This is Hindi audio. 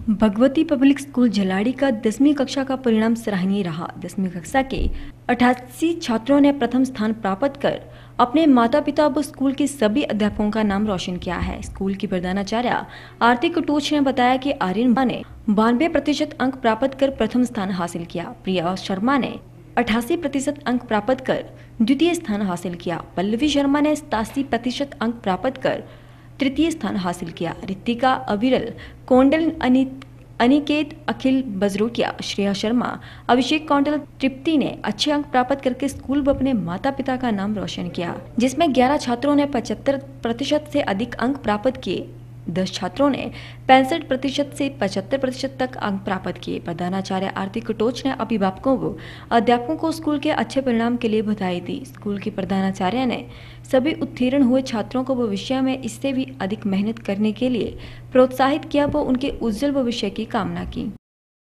भगवती पब्लिक स्कूल झलाड़ी का 10वीं कक्षा का परिणाम सराहनीय रहा। 10वीं कक्षा के 88 छात्रों ने प्रथम स्थान प्राप्त कर अपने माता पिता व स्कूल के सभी अध्यापकों का नाम रोशन किया है। स्कूल की प्रधानाचार्य आरती कटोच ने बताया कि आर्यन ने 92% अंक प्राप्त कर प्रथम स्थान हासिल किया। प्रिया शर्मा ने 88% अंक प्राप्त कर द्वितीय स्थान हासिल किया। पल्लवी शर्मा ने 87% अंक प्राप्त कर तृतीय स्थान हासिल किया। रितिका, अविरल, कोंडल, अनिकेत, अखिल बजरोटिया, श्रेया शर्मा, अभिषेक कौंडल, तृप्ति ने अच्छे अंक प्राप्त करके स्कूल व अपने माता पिता का नाम रोशन किया, जिसमें 11 छात्रों ने 75% से अधिक अंक प्राप्त किए। 10 छात्रों ने 65% से 75% तक अंक प्राप्त किए। प्रधानाचार्य आरती कटोच ने अभिभावकों व अध्यापकों को स्कूल के अच्छे परिणाम के लिए बधाई दी। स्कूल के प्रधानाचार्य ने सभी उत्तीर्ण हुए छात्रों को भविष्य में इससे भी अधिक मेहनत करने के लिए प्रोत्साहित किया व उनके उज्जवल भविष्य की कामना की।